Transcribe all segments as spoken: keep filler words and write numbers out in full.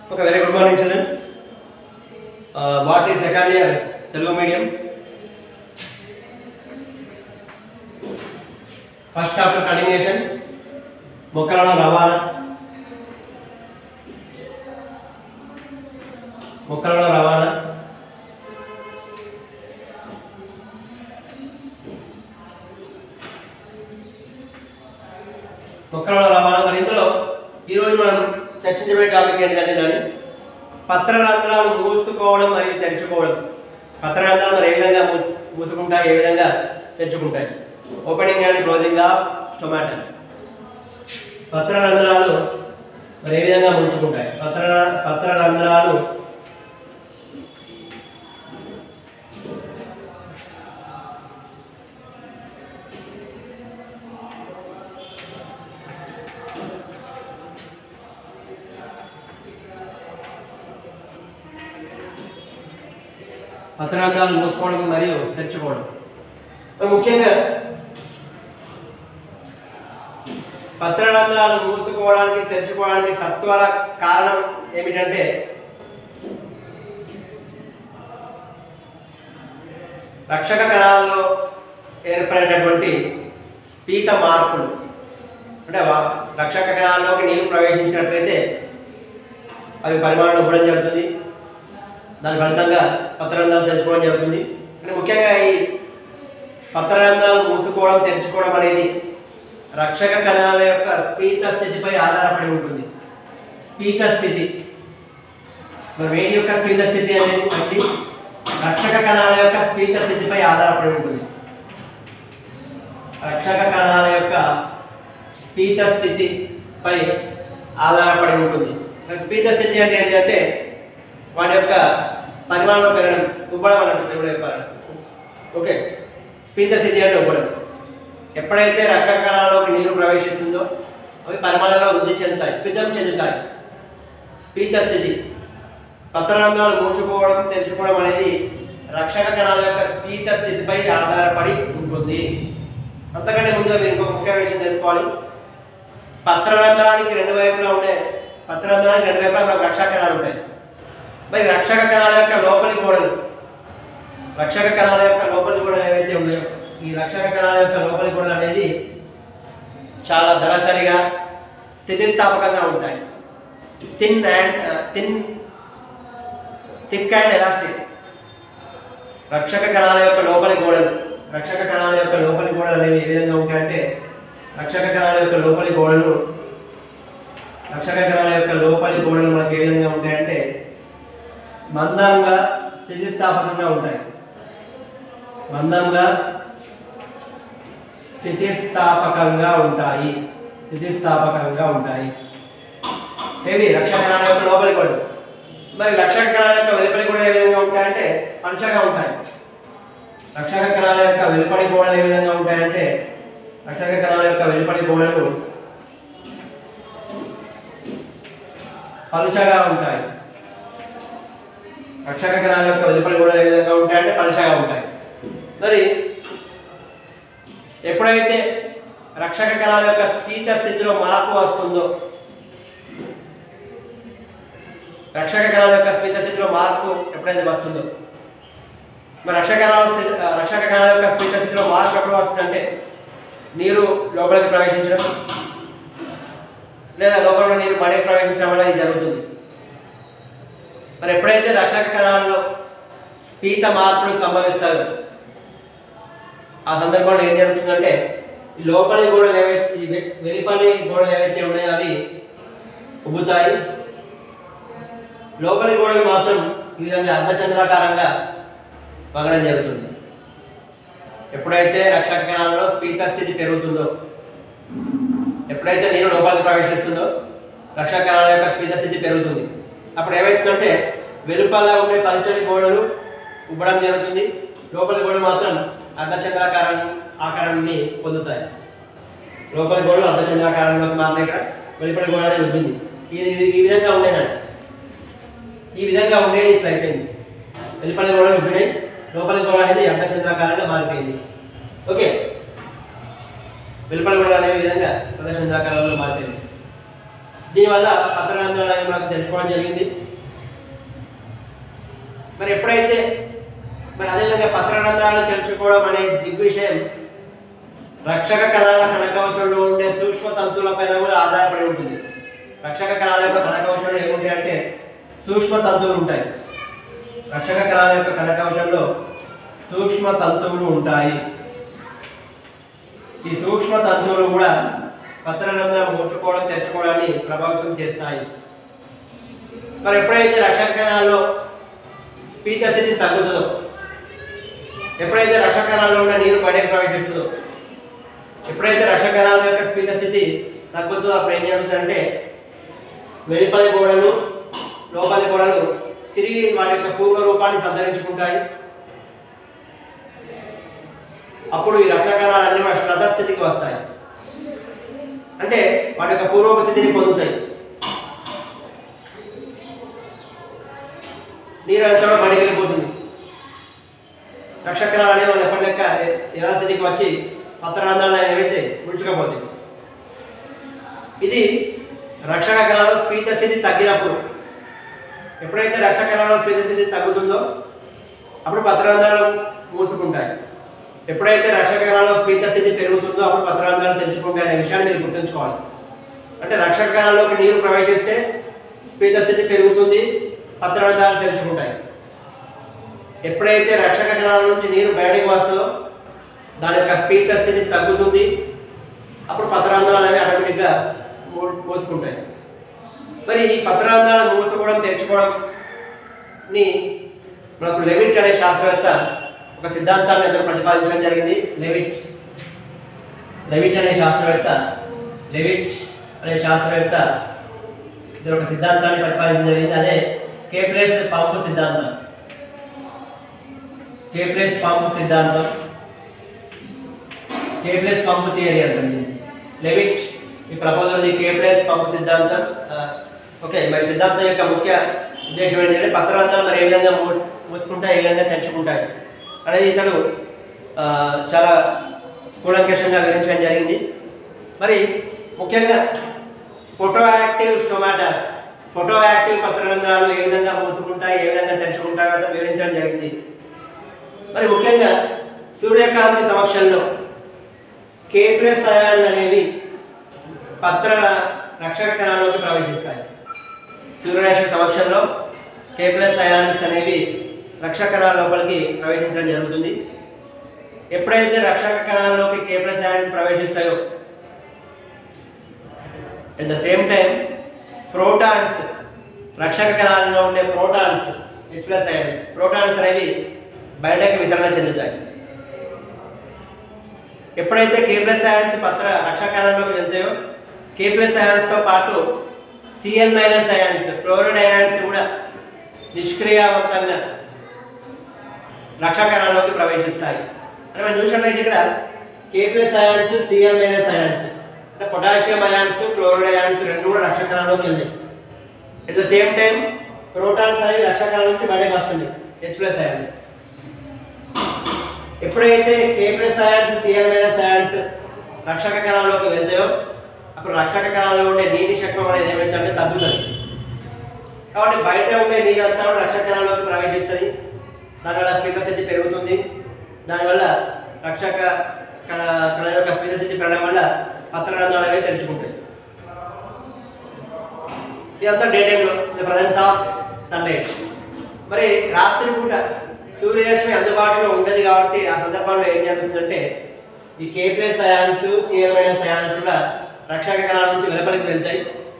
Okay, very good morning, children. Uh, what is second year Telugu medium? First chapter continuation. Mokkalalo Ravana. Mokkalalo Ravana. మొక్కలలో రవాణా. మరి ఇందులో ఈరోజు మనం చర్చించబడే topic ఏంటంటే దాని పత్రరంధ్రాలు మూసుకోవడం మరియు తెరుచుకోవడం. పత్రరంధ్రాలు మరి ఏ విధంగా మూసుకుంటాయి, ఏ విధంగా తెరుచుకుంటాయి. Opening and closing of stomata. పత్రరంధ్రాలు మరి ఏ విధంగా మూసుకుంటాయి. పత్ర పత్రరంధ్రాలు పత్రరంధ్రాలు మూసుకోవడం మరియు తెరుచుకోవడం. ముఖ్యంగా పత్రరంధ్రాలు మూసుకోవడానికి తెరుచుకోవడానికి సత్వర కారణం ఏమిటంటే రక్షక కణాలలో ఏర్పడినటువంటి స్పీత మార్పులు. అంటే రక్షక కణాల్లోకి నీరు ప్రవేశించినట్లయితే అవి పరిమాణంలో ఇవ్వడం జరుగుతుంది. దాని ఫలితంగా పత్రరంధ్రాలు తెరుచుకోవడం జరుగుతుంది. అంటే ముఖ్యంగా ఈ పత్రరంధ్రాలు మూసుకోవడం తెరుచుకోవడం అనేది రక్షక కణాల యొక్క స్పీత స్థితిపై ఆధారపడి ఉంటుంది. స్పీత స్థితి మరి వేడి యొక్క స్పీత స్థితి అనేది బట్టి రక్షక కణాల యొక్క స్పీత స్థితిపై ఆధారపడి ఉంటుంది. రక్షక కణాల యొక్క స్పీత స్థితిపై ఆధారపడి ఉంటుంది. స్పీత స్థితి అంటే ఏంటంటే వాటి యొక్క పరిమాణంలో పెరగడం, ఉబ్బడం అన్నట్టు తెలుగులో చెప్పాలి. ఓకే, స్పీత స్థితి అంటే ఉబ్బడం. ఎప్పుడైతే రక్షక కణాలలోకి నీరు ప్రవేశిస్తుందో అవి పరిమాణంలో వృద్ధి చెందుతాయి, స్ఫీతం చెందుతాయి. స్పీత స్థితి. పత్రరంధ్రాలు మూసుకోవడం తెరుచుకోవడం అనేది రక్షక కణాల యొక్క స్పీత స్థితిపై ఆధారపడి ఉంటుంది. అంతకంటే ముందుగా మీరు ఇంకొక ముఖ్యమైన విషయం తెలుసుకోవాలి. పత్రరంధ్రానికి రెండు వైపులా ఉండే పత్రరంధ్రానికి రెండు వైపులా మనకు రక్షక కణాలు ఉంటాయి. మరి రక్షక కణాల యొక్క లోపలి గోడలు రక్షక కణాల యొక్క లోపలి గోడలు ఏవైతే ఉన్నాయో ఈ రక్షక కణాల యొక్క లోపలి గోడలు అనేది చాలా దళసరిగా స్థితిస్థాపకంగా ఉంటాయి. Thin and thin thick and elastic. రక్షక కణాల యొక్క లోపలి గోడలు రక్షక కణాల యొక్క లోపలి గోడలు అనేవి ఏ విధంగా ఉంటాయంటే రక్షక కణాల యొక్క లోపలి గోడలు రక్షక కణాల యొక్క లోపలి గోడలు మనకు ఏ విధంగా ఉంటాయంటే మందంగా స్థితిస్థాపకంగా ఉంటాయి. మందంగా స్థితిస్థాపకంగా ఉంటాయి స్థితిస్థాపకంగా ఉంటాయి ఏవి రక్షక కణాల యొక్క లోపలి గోడలు. మరి రక్షక కణాల యొక్క వెలుపలి గోడలు ఏ విధంగా ఉంటాయంటే పలుచగా ఉంటాయి. రక్షక కణాల యొక్క వెలుపలి గోడలు ఏ విధంగా ఉంటాయంటే రక్షక కణాల యొక్క వెలుపలి గోడలు పలుచగా ఉంటాయి. రక్షక కణాల యొక్క వెలుపలి గోడలు ఏ విధంగా ఉంటాయంటే పలుచగా ఉంటాయి. మరి ఎప్పుడైతే రక్షక కణాల యొక్క స్పీత స్థితిలో మార్పు వస్తుందో రక్షక కణాల యొక్క స్పీత స్థితిలో మార్పు ఎప్పుడైతే వస్తుందో మరి రక్షక కణాల రక్షక కణాల యొక్క స్పీత స్థితిలో మార్పు ఎప్పుడు వస్తుందంటే నీరు లోపలికి ప్రవేశించడం లేదా లోపల నీరు బయటకు ప్రవేశించడం వల్ల ఇది జరుగుతుంది. మరి ఎప్పుడైతే రక్షక కణాలలో స్పీత మార్పులు సంభవిస్తాయో ఆ సందర్భంలో ఏం జరుగుతుందంటే ఈ లోపలి గోడలు ఏవైతే ఈ వెలుపలి గోడలు ఏవైతే ఉన్నాయో అవి ఉబ్బుతాయి. లోపలి గోడలు మాత్రం ఈ విధంగా అర్ధచంద్రాకారంగా పగడం జరుగుతుంది. ఎప్పుడైతే రక్షక కణాలలో స్పీత స్థితి పెరుగుతుందో ఎప్పుడైతే నీరు లోపలికి ప్రవేశిస్తుందో రక్షక కణాల యొక్క స్పీత స్థితి పెరుగుతుంది. అప్పుడు ఏమవుతుందంటే వెలుపల ఉండే పలుచని గోడలు ఉబ్బడం జరుగుతుంది. లోపలి గోడలు మాత్రం అర్ధచంద్రాకారం ఆకారాన్ని పొందుతాయి. లోపలి గోడలు అర్ధచంద్రాకారంలోకి మారిన ఇక్కడ వెలుపలి గోడ అనేది ఉబ్బింది. ఇది ఈ విధంగా ఉండేనండి ఈ విధంగా ఉండేది ఇట్లా అయిపోయింది. వెలుపలి గోడలు ఉబ్బినాయి, లోపలి గోడ అనేది అర్ధచంద్రాకారంగా మారిపోయింది. ఓకే, వెలుపలి గోడలు అనే విధంగా అర్ధచంద్రాకారంలో మారిపోయింది. దీనివల్ల పత్రరంధ్రాలు మనకు తెలుసు తెలుసుకోవడం జరిగింది. మరి ఎప్పుడైతే మరి అదేవిధంగా పత్రరంధ్రాలు తెరుచుకోవడం అనే దిగ్విషయం రక్షక కణాల కణకవచంలో ఉండే సూక్ష్మ తంతువులపైన కూడా ఆధారపడి ఉంటుంది. రక్షక కణాల యొక్క కణకవచంలో ఏముంటాయి అంటే సూక్ష్మ తంతువులు ఉంటాయి. రక్షక కణాల యొక్క కణకవచంలో సూక్ష్మ తంతువులు ఉంటాయి. ఈ సూక్ష్మ తంతువులు కూడా పత్రరంధ్రం మూర్చుకోవడం తెరుచుకోవడాన్ని ప్రభావితం చేస్తాయి. మరి ఎప్పుడైతే రక్షక కణాల్లో స్పీత స్థితి తగ్గుతుందో, ఎప్పుడైతే రక్షక కణాల్లో ఉన్న నీరు బయటకు ప్రవేశిస్తుందో, ఎప్పుడైతే రక్షక కణాల యొక్క స్పీత స్థితి తగ్గుతుందో అప్పుడు ఏం జరుగుతుందంటే వెలుపలి గోడలు లోపలి గోడలు తిరిగి వాటి యొక్క పూర్వ రూపాన్ని సంతరించుకుంటాయి. అప్పుడు ఈ రక్షక కణాలన్నీ వాటి శ్రద్ధ స్థితికి వస్తాయి, అంటే వాటి యొక్క పూర్వపు స్థితిని పొందుతాయి. నీరు అంతా బయటికి వెళ్ళిపోతుంది. రక్షక కణాలు అనేవి వాళ్ళు ఎప్పటి లెక్క యథాస్థితికి వచ్చి పత్రరంధ్రాలు ఏవైతే ముడుచుకపోతాయి. ఇది రక్షక కణాలు స్పీత స్థితి తగ్గినప్పుడు, ఎప్పుడైతే రక్షక కణాల స్పీత స్థితి తగ్గుతుందో అప్పుడు పత్రరంధ్రాలు మూసుకుంటాయి. ఎప్పుడైతే రక్షక కణాల స్పీత స్థితి పెరుగుతుందో అప్పుడు పత్రరంధ్రాలు తెరుచుకుంటాయి అనే విషయాన్ని మీరు గుర్తుంచుకోవాలి. అంటే రక్షక కణాల్లోకి నీరు ప్రవేశిస్తే స్పీత స్థితి పెరుగుతుంది, పత్రరంధ్రాలు తెరుచుకుంటాయి. ఎప్పుడైతే రక్షక కణాల నుంచి నీరు బయటకు వస్తుందో దాని యొక్క స్పీత స్థితి తగ్గుతుంది, అప్పుడు పత్రరంధ్రాలు అనేవి ఆటోమేటిక్గా మూసుకుంటాయి. మరి ఈ పత్రరంధ్రాలు మూసుకోవడం తెరుచుకోవడంని మనకు లెవిట్ అనే శాస్త్రవేత్త ఒక సిద్ధాంతాన్ని అతను ప్రతిపాదించడం జరిగింది. లెవిట్ లెవిట్ అనే శాస్త్రవేత్త లెవిట్ అనే శాస్త్రవేత్త ఇది ఒక సిద్ధాంతాన్ని ప్రతిపాదించడం జరిగింది. అదే కేప్లేస్ పంపు సిద్ధాంతం. కేప్లేస్ పంపు సిద్ధాంతం కేప్లేస్ పంపు థియరీ అంటుంది. లెవిట్ ఈ ప్రపోజల్ ది కేప్లేస్ పంపు సిద్ధాంతం. ఓకే, మరి సిద్ధాంతం యొక్క ముఖ్య ఉద్దేశం ఏంటంటే పత్రరంధ్రాలు మరి ఏ విధంగా మూ మూసుకుంటాయి, ఏ విధంగా తెరుచుకుంటాయి అనేది ఇతడు చాలా కూలంకషంగా వివరించడం జరిగింది. మరి ముఖ్యంగా photo active stomatas, photo active పత్రరంధ్రాలు ఏ విధంగా మూసుకుంటాయి, ఏ విధంగా తెరుచుకుంటాయో అతను వివరించడం జరిగింది. మరి ముఖ్యంగా సూర్యకాంతి సమక్షంలో కే ప్లస్ అయాన్లు అనేవి పత్ర రక్షక కణాల్లోకి ప్రవేశిస్తాయి. సూర్యరశ్మి సమక్షంలో కే ప్లస్ అయాన్స్ అనేవి రక్షక కణాల లోపలికి ప్రవేశించడం జరుగుతుంది. ఎప్పుడైతే రక్షక కణాల్లోకి కే ప్లస్ అయాన్స్ ప్రవేశిస్తాయో at the same time protons, రక్షక కణాలలో ఉండే protons H plus ions protons అనేవి బయటకు విసరణ చెందుతాయి. ఎప్పుడైతే కే ప్లస్ అయాన్స్ పత్ర రక్షక కణాల్లోకి వెళ్తాయో కే ప్లస్ అయాన్స్తో పాటు CL minus ions, chloride ions కూడా నిష్క్రియావంతంగా రక్షక కణాల్లోకి ప్రవేశిస్తాయి. అంటే మనం చూసినట్లయితే ఇక్కడ K plus ions, CL minus ions అంటే పొటాషియం అయాన్స్, క్లోరైడ్ అయాన్స్ రెండు కూడా రక్షక కణాల్లోకి వెళ్ళాయి. At the same time protons అనేవి రక్షక కణాల నుంచి బయటకు వస్తుంది హెచ్ ప్లస్ అయాన్స్. ఎప్పుడైతే K plus ions, CL minus ions రక్షక కణాల్లోకి వెళ్తాయో అప్పుడు రక్షక కణాల్లో ఉండే నీటి శక్వం అనేది ఏమైతే తగ్గుతుంది. కాబట్టి బయట ఉండే నీరు అంతా కూడా రక్షక కణాల్లోకి ప్రవేశిస్తుంది. దానివల్ల స్పీత స్థితి పెరుగుతుంది. దానివల్ల రక్షక కణ యొక్క స్పీత స్థితి పెరగడం వల్ల పత్రరంధ్రాలు అనేవి తెరుచుకుంటాయి. ఇదంతా డే టైంలో ద ప్రజెన్స్ ఆఫ్ సన్లైట్. మరి రాత్రి పూట సూర్యరశ్మి అందుబాటులో ఉండదు కాబట్టి ఆ సందర్భంలో ఏం జరుగుతుందంటే ఈ K plus ions, CL minus ions కూడా రక్షక కణాల నుంచి వెలుపలికి వెళ్తాయి.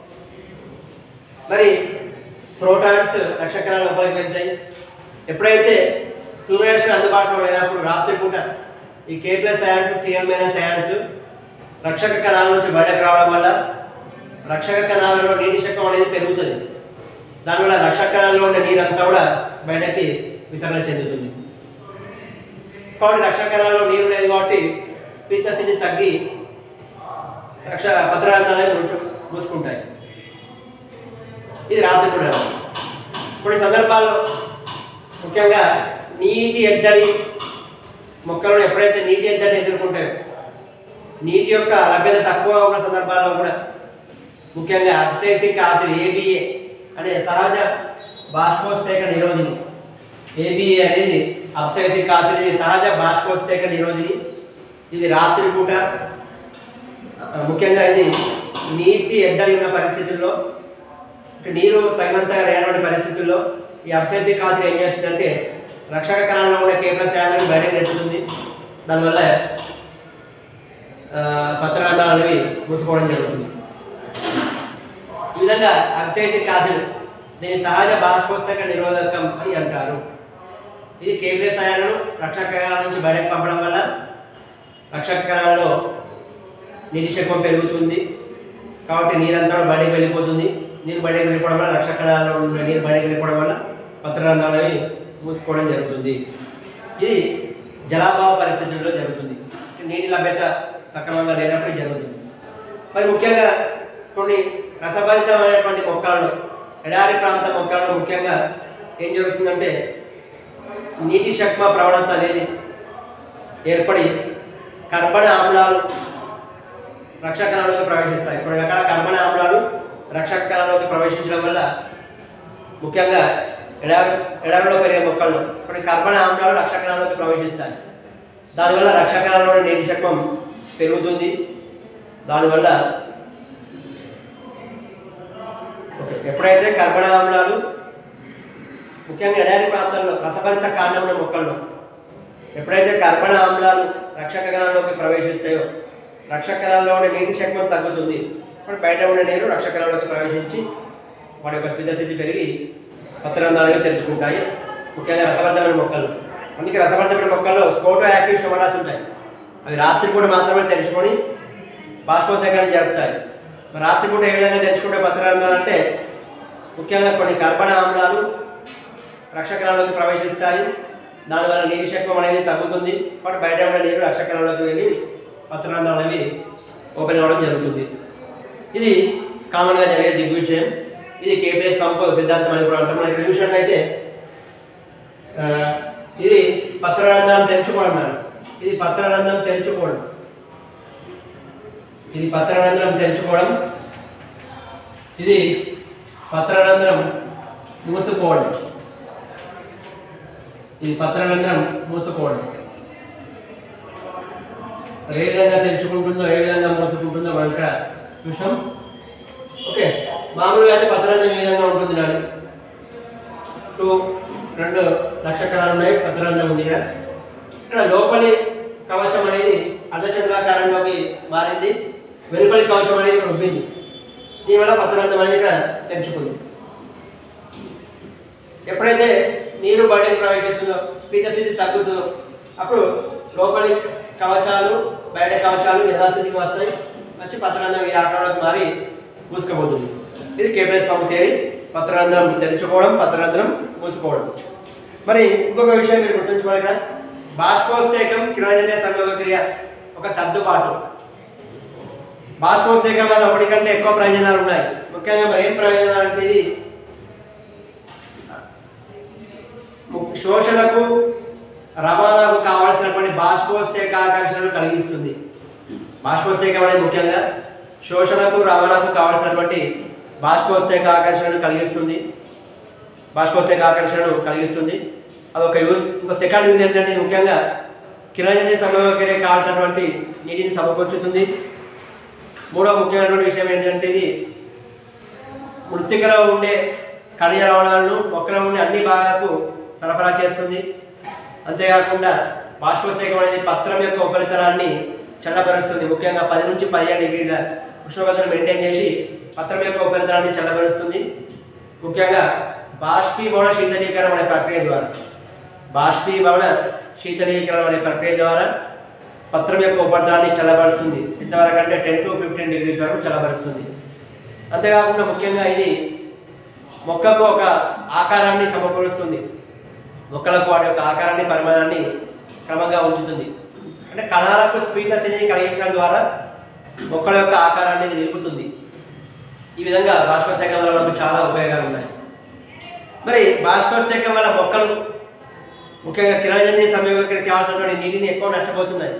మరి ప్రోటాన్స్ రక్షక కణాల లోపలికి వెళ్తాయి. ఎప్పుడైతే సూర్యరశ్మి అందుబాటులో లేనప్పుడు రాత్రిపూట ఈ K plus ions, CL minus ions రక్షక కణాల నుంచి బయటకు రావడం వల్ల రక్షక కణాలలో నీటి శక్తం అనేది పెరుగుతుంది. దానివల్ల రక్షక కణాలలో ఉండే నీరంతా కూడా బయటకి విసరణ చెందుతుంది. కాబట్టి రక్షక కణాలలో నీరు లేదు కాబట్టి స్పీత స్థితి తగ్గి రక్ష పత్రరంధ్రాలు మూసు మూసుకుంటాయి. ఇది రాత్రి కూడా. కొన్ని సందర్భాల్లో ముఖ్యంగా నీటి ఎద్దడి మొక్కలను ఎప్పుడైతే నీటి ఎద్దడిని ఎదుర్కొంటాయో నీటి యొక్క లభ్యత తక్కువగా ఉన్న సందర్భాల్లో కూడా ముఖ్యంగా అబ్సైసిక్ యాసిడ్ ఏబిఏ అనే సహజ బాష్పోత్సేక నిరోధిని. ఏబిఏ అనేది అబ్సైసిక్ యాసిడ్, ఇది సహజ బాష్పోత్సేక నిరోధిని. ఇది రాత్రిపూట ముఖ్యంగా ఇది నీటి ఎద్దడి ఉన్న పరిస్థితుల్లో, నీరు తగినంతగా లేనటువంటి పరిస్థితుల్లో ఈ అబ్సైసిక్ యాసిడ్ ఏం చేస్తుందంటే రక్షక కణాలలో ఉండే కేప్లస్ యాసిడ్ని బయటకు నెట్టుతుంది. దానివల్ల పత్రరంధ్రాలు అనేవి మూసుకోవడం జరుగుతుంది. ఈ విధంగా అబ్సైసిక్ యాసిడ్ దీని సహజ బాష్పోత్సేక నిరోధకం అని అంటారు. ఇది కేప్లస్ అయాలను రక్షక కణాల నుంచి బయటకు పంపడం వల్ల రక్షక కణాలలో నీటి శాతం పెరుగుతుంది. కాబట్టి నీరంతా బయటకు వెళ్ళిపోతుంది. నీరు బయటకు వెళ్ళిపోవడం వల్ల రక్షక కణాలలో ఉన్న నీరు బయటకు వెళ్ళిపోవడం వల్ల పత్రరంధ్రాలు అనేవి మూసుకోవడం జరుగుతుంది. ఇది జలాభావ పరిస్థితుల్లో జరుగుతుంది. నీటి లభ్యత సక్రమంగా లేనప్పుడు జరుగుతుంది. మరి ముఖ్యంగా కొన్ని రసభరితమైనటువంటి మొక్కలలో, ఎడారి ప్రాంత మొక్కలలో ముఖ్యంగా ఏం జరుగుతుందంటే నీటి శక్మ ప్రవణత అనేది ఏర్పడి కర్బన ఆమ్లాలు రక్షక కణాల్లోకి ప్రవేశిస్తాయి. కొన్ని రకాల కర్బన ఆమ్లాలు రక్షక కణాల్లోకి ప్రవేశించడం వల్ల ముఖ్యంగా ఎడారి ఎడారిలో పెరిగే మొక్కల్లో కొన్ని కర్బన ఆమ్లాలు రక్షక కణాల్లోకి ప్రవేశిస్తాయి. దానివల్ల రక్షక కణాలలో నీటి శక్మం పెరుగుతుంది. దానివల్ల ఓకే ఎప్పుడైతే కర్బన ఆమ్లాలు ముఖ్యంగా ఎడారి ప్రాంతాల్లో రసభరిత కాండం ఉన్న మొక్కల్లో ఎప్పుడైతే కర్బన ఆమ్లాలు రక్షక కణాల్లోకి ప్రవేశిస్తాయో రక్షక కణాల్లో ఉండే నీటి శక్మం తగ్గుతుంది. అప్పుడు బయట ఉండే నీరు రక్షక కణాల్లోకి ప్రవేశించి వాటి యొక్క స్థితిస్థితి పెరిగి పత్రరంధ్రాలు తెరుచుకుంటాయి. ముఖ్యంగా రసభరితమైన మొక్కలు. అందుకే రసభరితమైన మొక్కల్లో స్పోటో యాక్టివ్ స్టొమాటాస్ ఉంటాయి. అవి రాత్రిపూట మాత్రమే తెరుచుకొని బాష్పోత్సేకాన్ని జరుపుతాయి. మరి రాత్రిపూట ఏ విధంగా తెరుచుకుంటే పత్రరంధ్రాలు అంటే ముఖ్యంగా కొన్ని కర్బన ఆమ్లాలు రక్షక కణాల్లోకి ప్రవేశిస్తాయి. దానివల్ల నీటి శక్మం అనేది తగ్గుతుంది. కాబట్టి బయట ఉండే నీరు రక్షక కణాల్లోకి వెళ్ళి పత్రరంధ్రాలు అనేవి ఓపెన్ అవ్వడం జరుగుతుంది. ఇది కామన్గా జరిగే దిగ్విషయం. ఇది కేపీఎస్ పంప్ సిద్ధాంతం అని కూడా అంటాం. మనకి రివిజన్ అయితే ఇది పత్రరంధ్రం తెరుచుకోవడం మేడం. ఇది పత్రరంధ్రం తెరుచుకోవడం ఇది పత్రరంధ్రం తెరుచుకోవడం ఇది పత్రరంధ్రం మూసుకోవడం. ఇది పత్రరంధ్రం మూసుకోవడం. ఏ విధంగా తెరుచుకుంటుందో ఏ విధంగా మూసుకుంటుందో మనం ఇక్కడ చూసాం. ఓకే, మామూలుగా అయితే పత్రరంధ్రం ఈ విధంగా ఉంటుంది. నాడు టూ రెండు లక్ష కణాలు ఉన్నాయి. పత్రరంధ్రం ఉంది. ఇక్కడ లోపలి కవచం అనేది అర్ధచంద్రాకారంలోకి మారింది. వెలుపలి కవచం అనేది ఇక్కడ ఉబ్బింది. దీనివల్ల పత్రరంధ్రం అనేది ఇక్కడ తెరుచుకుంది. ఎప్పుడైతే నీరు బయటకు ప్రవేశిస్తుందో స్థితి తగ్గుతుందో అప్పుడు లోపలి కవచాలు బయట కవచాలు యథాస్థితికి వస్తాయి. వచ్చి పత్రరంధ్రం ఈ ఆకారంలోకి మారి మూసుకుపోతుంది. ఇది కేపీఎస్ పంప్ థియరీ. పత్రరంధ్రం తెరుచుకోవడం, పత్రరంధ్రం మూసుకోవడం. మరి ఇంకొక విషయం మీరు గుర్తుంచుకోవాలి. ఇక్కడ బాష్పోత్సేకం కిరణజన్య సంయోగ క్రియ ఒక సర్దుబాటు. బాష్పోత్సేకం వల్ల ఒకటి కంటే ఎక్కువ ప్రయోజనాలు ఉన్నాయి. ముఖ్యంగా మరి ఏం ప్రయోజనాలు అంటే ఇది శోషణకు రవాణాకు కావాల్సినటువంటి బాష్పోత్సేక ఆకర్షణను కలిగిస్తుంది. బాష్పోత్సేకం అనేది ముఖ్యంగా శోషణకు రవాణాకు కావాల్సినటువంటి బాష్పోత్సేక ఆకర్షణను కలిగిస్తుంది. బాష్పోత్సేక ఆకర్షణను కలిగిస్తుంది అదొక యూజ్. ఇంకో సెకండ్ యూజ్ ఏంటంటే ముఖ్యంగా కిరణజన్య సంయోగ క్రియకు కావాల్సినటువంటి నీటిని సమకూర్చుతుంది. మూడవ ముఖ్యమైనటువంటి విషయం ఏంటంటే ఇది మృత్తికలో ఉండే ఖనిజ లవణాలను మొక్కలో ఉండే అన్ని భాగాలకు సరఫరా చేస్తుంది. అంతేకాకుండా బాష్పోత్సేకం అనేది పత్రం యొక్క ఉపరితలాన్ని చల్లబరుస్తుంది. ముఖ్యంగా పది నుంచి పదిహేను డిగ్రీల ఉష్ణోగ్రతను మెయింటైన్ చేసి పత్రం యొక్క ఉపరితలాన్ని చల్లబరుస్తుంది. ముఖ్యంగా బాష్పీభవన శీతలీకరణ అనే ప్రక్రియ ద్వారా బాష్పీభవన శీతలీకరణ అనే ప్రక్రియ ద్వారా పత్రం యొక్క ఉపరితలాన్ని చల్లబరుస్తుంది. ఇంతవరకు అంటే టెన్ టు ఫిఫ్టీన్ డిగ్రీస్ వరకు చల్లబరుస్తుంది. అంతేకాకుండా ముఖ్యంగా ఇది మొక్కకు ఒక ఆకారాన్ని సమకూరుస్తుంది. మొక్కలకు వాటి యొక్క ఆకారాన్ని పరిమాణాన్ని క్రమంగా ఉంచుతుంది. అంటే కణాలకు స్పీడ్నెస్ అనేది కలిగించడం ద్వారా మొక్కల యొక్క ఆకారాన్ని నిలుపుతుంది. ఈ విధంగా బాష్పోత్సేకం వల్ల మనకు చాలా ఉపయోగాలు ఉన్నాయి. మరి బాష్పోత్సేకం వల్ల మొక్కలు ముఖ్యంగా కిరణజన్య సంయోగ క్రియకు కావాల్సినటువంటి నీటిని ఎక్కువ నష్టపోతున్నాయి.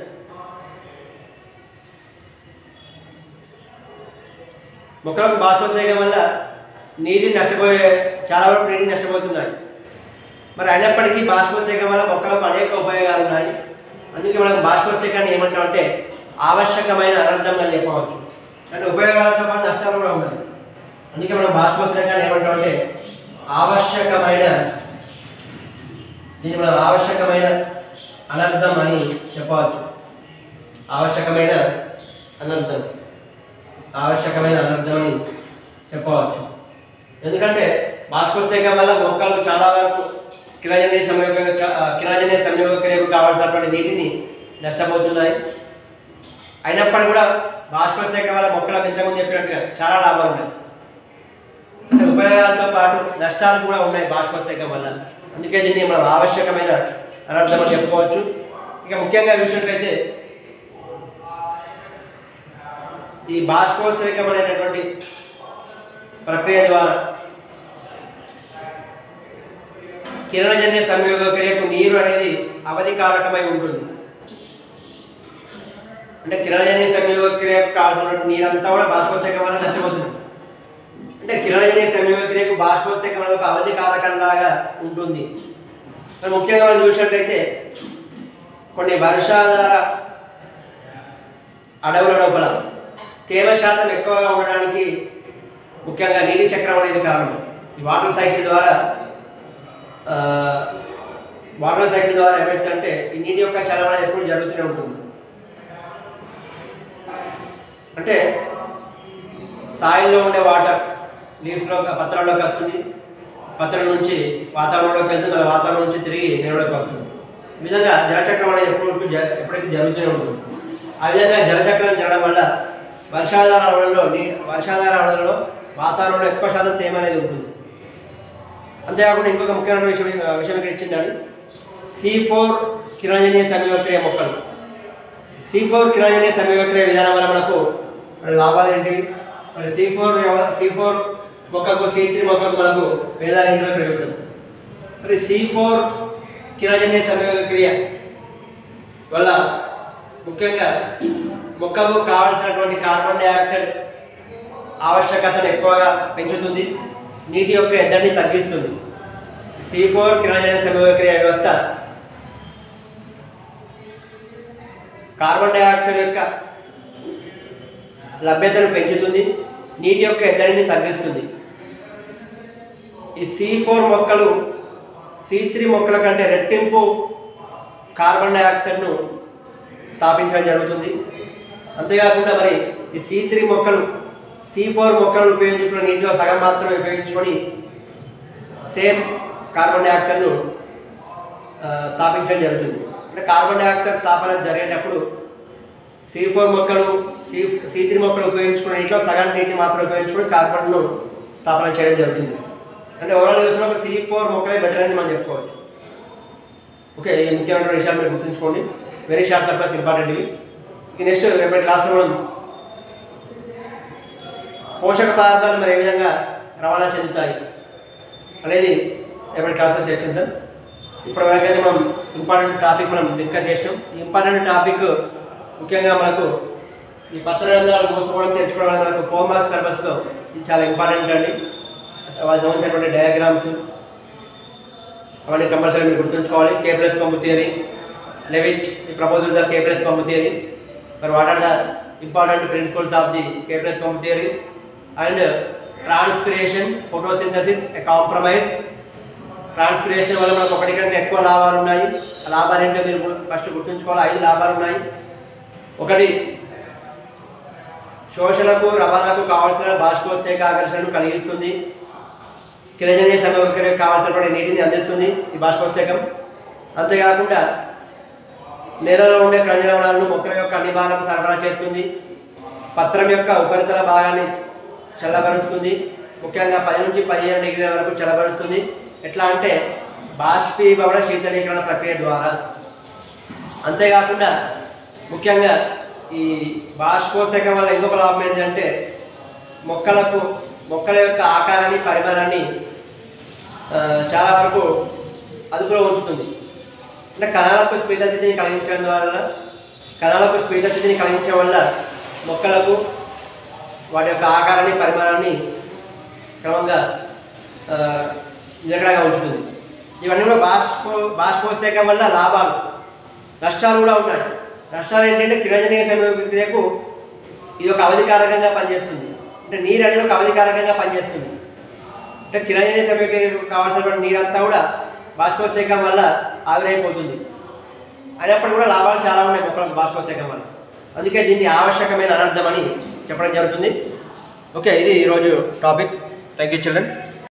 మొక్కలకు బాష్పోత్సేకం వల్ల నీటిని నష్టపోయే చాలా వరకు నీటిని నష్టపోతున్నాయి. మరి అయినప్పటికీ బాష్పోత్సేకం వల్ల మొక్కలకు అనేక ఉపయోగాలు ఉన్నాయి. అందుకే మనం బాష్పోత్సేకాన్ని ఏమంటామంటే ఆవశ్యకమైన అనర్థం అని చెప్పవచ్చు. అంటే ఉపయోగాలతో పాటు నష్టాలు కూడా ఉన్నాయి. అందుకే మనం బాష్పోత్సేకాన్ని ఏమంటామంటే ఆవశ్యకమైన దీన్ని మనం ఆవశ్యకమైన అనర్థం అని చెప్పవచ్చు. ఆవశ్యకమైన అనర్థం ఆవశ్యకమైన అనర్థం అని చెప్పవచ్చు. ఎందుకంటే బాష్పోత్సేకం వల్ల మొక్కలు చాలా వరకు కిరాజనీయ సంయోగ కిరాజనీయ సంయోగ క్రియకు కావాల్సినటువంటి నీటిని నష్టపోతున్నాయి. అయినప్పటికీ కూడా బాష్పోత్సేకం వల్ల మొక్కలకు ఇంతకుముందు చెప్పినట్టుగా చాలా లాభాలు ఉన్నాయి. అంటే ఉపయోగాలతో పాటు నష్టాలు కూడా ఉన్నాయి బాష్పోత్సేకం వల్ల. అందుకే దీన్ని మనం ఆవశ్యకమైన అనర్థం అని చెప్పుకోవచ్చు. ఇక ముఖ్యంగా చూసినట్లయితే ఈ బాష్పోత్సేకం అనేటటువంటి ప్రక్రియ ద్వారా కిరణజన్య సంయోగ క్రియకు నీరు అనేది అవధికారకమై ఉంటుంది. అంటే కిరణజన్య సంయోగ క్రియకు కావాల్సినటువంటి నీరంతా కూడా బాష్పోత్సేకం వల్ల నష్టపోతుంది. అంటే కిరణజన్య సంయోగ క్రియకు బాష్పోత్సేకం అనేది ఒక అవధి కారకంలాగా ఉంటుంది. మరి ముఖ్యంగా మనం చూసినట్లయితే కొన్ని వర్షాధార అడవుల లోపల తేమ శాతం ఎక్కువగా ఉండడానికి ముఖ్యంగా నీటి చక్రం అనేది కారణం. ఈ వాటర్ సైకిల్ ద్వారా వాటర్ సైకిల్ ద్వారా ఏమైతే ఈ నీటి యొక్క చలనం ఎప్పుడు జరుగుతూనే ఉంటుంది. అంటే సాయిల్లో ఉండే వాటర్ లీవ్స్లో పత్రాల్లోకి వస్తుంది, పత్రం నుంచి వాతావరణంలోకి వెళ్తుంది, మన వాతావరణం నుంచి తిరిగి నేలలోకి వస్తుంది. ఈ విధంగా జలచక్రం అనేది ఎప్పుడు ఎప్పుడైతే జరుగుతూనే ఉంటుంది. ఆ విధంగా జలచక్రం జరగడం వల్ల వర్షాధార అడవులలో నీ వర్షాధార అడవులలో వాతావరణంలో ఎక్కువ శాతం తేమ అనేది ఉంటుంది. అంతేకాకుండా ఇంకొక ముఖ్యమైన విషయం విషయం ఇక్కడ ఇచ్చిందండి, సి ఫోర్ కిరణజన్య సంయోగక్రియ మొక్కలు. సి ఫోర్ కిరణజన్య సంయోగక్రియ విధానం వల్ల మనకు లాభాలు ఏంటివి? మరి సి ఫోర్ సి ఫోర్ మొక్కకు సి త్రీ మొక్కకు మనకు భేదాలు ఏంటో పెరుగుతుంది. మరి సి ఫోర్ కిరణజన్య సంయోగక్రియ వల్ల ముఖ్యంగా మొక్కకు కావలసినటువంటి కార్బన్ డైఆక్సైడ్ ఆవశ్యకతను ఎక్కువగా పెంచుతుంది, నీటి యొక్క ఎద్దడిని తగ్గిస్తుంది. సి ఫోర్ కిరణజన్య సంయోగక్రియ వ్యవస్థ కార్బన్ డైఆక్సైడ్ యొక్క లభ్యతను పెంచుతుంది, నీటి యొక్క ఎద్దడిని తగ్గిస్తుంది. ఈ సి ఫోర్ మొక్కలు సి త్రీ మొక్కల కంటే రెట్టింపు కార్బన్ డైఆక్సైడ్ను స్థాపించడం జరుగుతుంది. అంతేకాకుండా మరి ఈ సి త్రీ మొక్కలు సి ఫోర్ మొక్కలను ఉపయోగించుకున్న నీటిలో సగం మాత్రమే ఉపయోగించుకొని సేమ్ కార్బన్ డైఆక్సైడ్ను స్థాపించడం జరుగుతుంది. అంటే కార్బన్ డైఆక్సైడ్ స్థాపన జరిగేటప్పుడు సి ఫోర్ మొక్కలు సి సి త్రీ మొక్కలు ఉపయోగించుకున్న నీటిలో సగం నీటిని మాత్రం ఉపయోగించుకొని కార్బన్ను స్థాపన చేయడం జరుగుతుంది. అంటే ఓవరాల్ చూసిన ఒక సి ఫోర్ మొక్కలే బెటర్ అని మనం చెప్పుకోవచ్చు. ఓకే, ఈ ముఖ్యమైన విషయాలు మీరు గుర్తుంచుకోండి. వెరీ షార్ట్ పర్పస్ ఇంపార్టెంట్ ఇవి. ఈ నెక్స్ట్ రేపటి క్లాస్లో మనం పోషక పదార్థాలు మరి ఏ విధంగా రవాణా చెందుతాయి అనేది రేపటి క్లాస్లో చర్చిద్దాం. ఇప్పటివరకైతే మనం ఇంపార్టెంట్ టాపిక్ మనం డిస్కస్ చేస్తాం. ఈ ఇంపార్టెంట్ టాపిక్ ముఖ్యంగా మనకు ఈ పత్రరంధ్రాలు మూసుకోవడం తెచ్చుకోవడం అనేది మనకు ఫోర్ మార్క్స్ పర్పస్లో ఇది చాలా ఇంపార్టెంట్ అండి. వాళ్ళు సంబంధించినటువంటి డయాగ్రామ్స్ అవన్నీ కంపల్సరీ మీరు గుర్తుంచుకోవాలి. కే ప్లస్ పంపు థియరీ, లెవిట్ ఈ proposal the K plus pump theory, మరి what are the important principles of the K plus pump theory and transpiration, photosynthesis, a compromise. Transpiration వల్ల మనకు ఒకటి కంటే ఎక్కువ లాభాలు ఉన్నాయి. ఆ లాభాలు ఏంటో మీరు ఫస్ట్ గుర్తుంచుకోవాలి. ఐదు లాభాలు ఉన్నాయి. ఒకటి, శోషణకు రవాణాకు కావాల్సిన బాష్పోత్సేక ఆకర్షణను కలిగిస్తుంది. కిరణజన్య సంయోగక్రియకు కావాల్సినటువంటి నీటిని అందిస్తుంది ఈ బాష్పోత్సేకం. అంతేకాకుండా నేలలో ఉండే ఖనిజ లవణాలను మొక్కల యొక్క అన్ని భాగాలకు సరఫరా చేస్తుంది. పత్రం యొక్క ఉపరితల భాగాన్ని చల్లబరుస్తుంది. ముఖ్యంగా పది నుంచి పదిహేను డిగ్రీల వరకు చల్లబరుస్తుంది. ఎట్లా అంటే బాష్పీభవన శీతలీకరణ ప్రక్రియ ద్వారా. అంతేకాకుండా ముఖ్యంగా ఈ బాష్పోత్సేకం వల్ల ఇంకొక లాభం ఏంటంటే మొక్కలకు మొక్కల యొక్క ఆకారాన్ని, పరిమాణాన్ని చాలా వరకు అదుపులో ఉంచుతుంది. అంటే కణాలకు స్పీడస్థితిని కలిగించడం వల్ల కణాలకు స్పీడస్థితిని కలిగించడం వల్ల మొక్కలకు వాటి యొక్క ఆకారాన్ని, పరిమాణాన్ని క్రమంగా నిలకడగా ఉంచుతుంది. ఇవన్నీ కూడా బాష్పో బాష్పోత్సేకం వల్ల లాభాలు, నష్టాలు కూడా ఉన్నాయి. నష్టాలు ఏంటంటే కిరణజనీయ సమయక్రియకు ఇది ఒక అవధికారకంగా పనిచేస్తుంది. అంటే నీరు అనేది ఒక అవధికారకంగా పనిచేస్తుంది. అంటే కిరణజనీయ సమయక్రియకు కావాల్సినటువంటి నీరంతా కూడా బాష్పోత్సేకం వల్ల ఆవిరైపోతుంది. అయినప్పుడు కూడా లాభాలు చాలా ఉన్నాయి మొక్కలకు బాష్పోత్సేకం వల్ల. అందుకే దీన్ని ఆవశ్యకమైన అనర్థం అని చెప్పడం జరుగుతుంది. ఓకే, ఇది ఈరోజు టాపిక్. Thank you children.